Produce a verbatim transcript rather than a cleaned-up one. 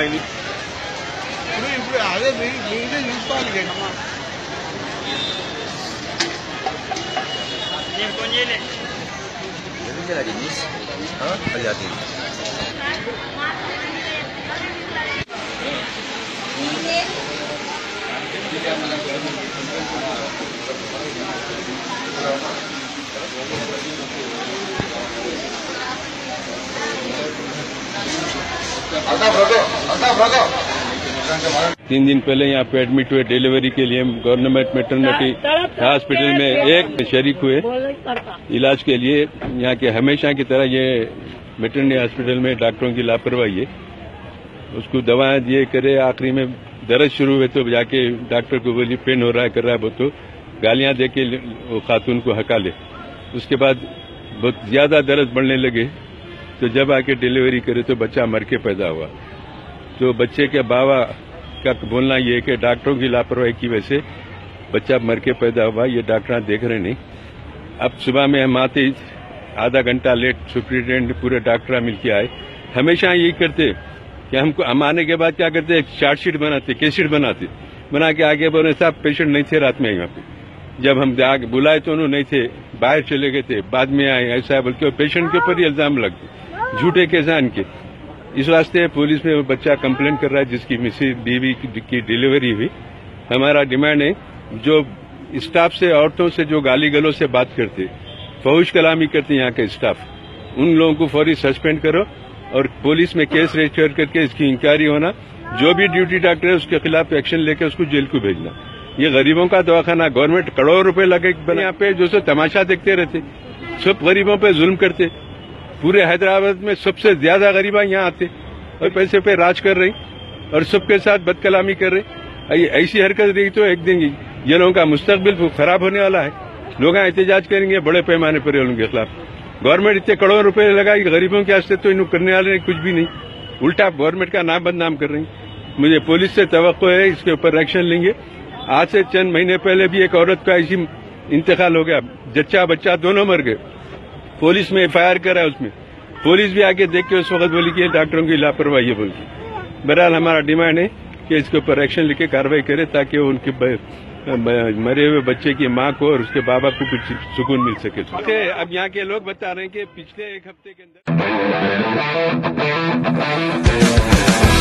అమ్మాయిని. ఇప్పుడు ఇప్పుడు అదే మీరే చూసుకోవాలి కదమ్మా. तीन दिन पहले यहाँ पे एडमिट हुए डिलीवरी के लिए गवर्नमेंट मैटरनिटी हॉस्पिटल में एक शरीक हुए इलाज के लिए। यहाँ के हमेशा की तरह ये मैटरनिटी हॉस्पिटल में डॉक्टरों की लापरवाही है। उसको दवाएं दिए करे, आखिरी में दर्द शुरू हुए तो जाके डॉक्टर को बोली पेन हो रहा है कर रहा है, वो तो गालियां दे के वो खातून को हका ले। उसके बाद बहुत ज्यादा दर्द बढ़ने लगे तो जब आके डिलीवरी करे तो बच्चा मर के पैदा हुआ। तो बच्चे के बाबा का बोलना ये है कि डॉक्टरों की लापरवाही की वजह से बच्चा मर के पैदा हुआ। ये डॉक्टर देख रहे नहीं। अब सुबह में हम आते आधा घंटा लेट सुप्रिंटेंडेंट पूरे डॉक्टर मिलके आए। हमेशा यही करते कि हमको हम आने के बाद क्या करते, एक चार्टशीट बनाते, केसशीट बनाते, बना के आगे बोले साहब पेशेंट नहीं थे रात में यहाँ पे। जब हम आगे बुलाए तो उन्होंने नहीं थे, बाहर चले गए थे, बाद में आए, ऐसा है बोल के पेशेंट के ऊपर ही इल्जाम लगते, झूठे केसान के। इस वास्ते पुलिस में वो बच्चा कंप्लेंट कर रहा है जिसकी मिसेज बीवी की डिलीवरी हुई। हमारा डिमांड है जो स्टाफ से, औरतों से जो गाली गलों से बात करते, फहुश कलामी करते यहाँ के स्टाफ, उन लोगों को फौरी सस्पेंड करो और पुलिस में केस रजिस्टर करके इसकी इंक्वायरी होना। जो भी ड्यूटी डॉक्टर है उसके खिलाफ एक्शन लेकर उसको जेल को भेजना। ये गरीबों का दवाखाना, गवर्नमेंट करोड़ों रुपए लगे बने यहाँ पे, जो सो तमाशा देखते रहते, सब गरीबों पे जुल्म करते। पूरे हैदराबाद में सबसे ज्यादा गरीबा यहाँ आते और पैसे पे राज कर रही और सबके साथ बदकलामी कर रही। ऐसी हरकत रही तो एक दिन ये लोगों का मुस्तकबिल खराब होने वाला है। लोग एहतजाज करेंगे बड़े पैमाने पर उनके खिलाफ। गवर्नमेंट इतने करोड़ों रुपए लगाई गरीबों के वास्ते तो इन्हों करने वाले कुछ भी नहीं, उल्टा गवर्नमेंट का नाम बदनाम कर रही। मुझे पुलिस से तवक्को है इसके ऊपर एक्शन लेंगे। आज से चंद महीने पहले भी एक औरत का ऐसी इंतकाल हो गया, जच्चा बच्चा दोनों मर गए। पुलिस में एफ आई आर करा, उसमें पुलिस भी आके देख के उस वक्त बोली कि डॉक्टरों की लापरवाही है बोल के। बहरहाल हमारा डिमांड है कि इसके ऊपर एक्शन लेके कार्रवाई करे ताकि उनके मरे हुए बच्चे की मां को और उसके बाबा को कुछ सुकून मिल सके। अब यहाँ के लोग बता रहे हैं कि पिछले एक हफ्ते के अंदर